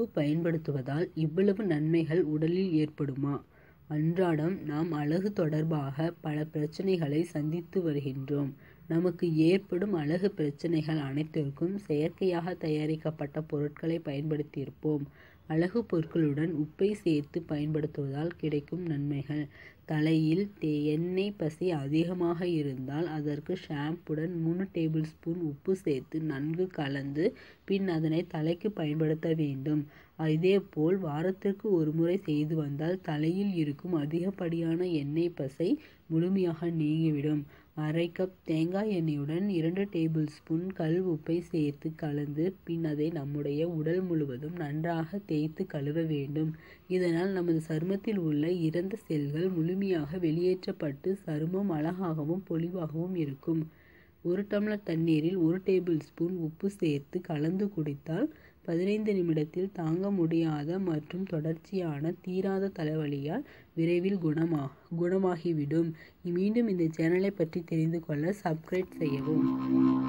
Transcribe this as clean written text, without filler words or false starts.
பயன்படுத்துவதால் இவ்வளவு நன்மைகள் உடலில் ஏற்படுமா? அன்றாடம் நாம் அழகு தொடர்பாக பல பிரச்சனைகளை சந்தித்து வருகின்றோம். நமக்கு ஏற்படும் அழகு பிரச்சனைகள் அனைத்திற்கும் செயற்கையாக தயாரிக்கப்பட்ட பொருட்களை பயன்படுத்தியிருப்போம். அழகு பொருட்களுடன் உப்பை சேர்த்து பயன்படுத்துவதால் கிடைக்கும் நன்மைகள்: தலையில் எண்ணெய் பசை அதிகமாக இருந்தால் அதற்கு ஷாம்புடன் 3 டேபிள் ஸ்பூன் உப்பு சேர்த்து நன்கு கலந்து பின் அதனை தலைக்கு பயன்படுத்த வேண்டும். இதேபோல் வாரத்திற்கு ஒரு முறை செய்து வந்தால் தலையில் இருக்கும் அதிகப்படியான எண்ணெய் பசை முழுமையாக நீங்கிவிடும். அரை கப் தேங்காய் எண்ணெயுடன் 2 டேபிள் ஸ்பூன் கல் உப்பை சேர்த்து கலந்து பின் அதை நம்முடைய உடல் முழுவதும் நன்றாக தேய்த்து கழுவ வேண்டும். இதனால் நமது சருமத்தில் உள்ள இறந்த செல்கள் முழுமையாக வெளியேற்றப்பட்டு சருமம் அழகாகவும் பொலிவாகவும் இருக்கும். 1 டம்ளர் தண்ணீரில் 1 டேபிள் ஸ்பூன் உப்பு சேர்த்து கலந்து குடித்தால் 15 நிமிடத்தில் தாங்க முடியாத மற்றும் தொடர்ச்சியான தீராத தலைவலியால் விரைவில் குணமாகிவிடும். மீண்டும் இந்த சேனலை பற்றி தெரிந்து கொள்ள சப்ஸ்கிரைப் செய்யவும்.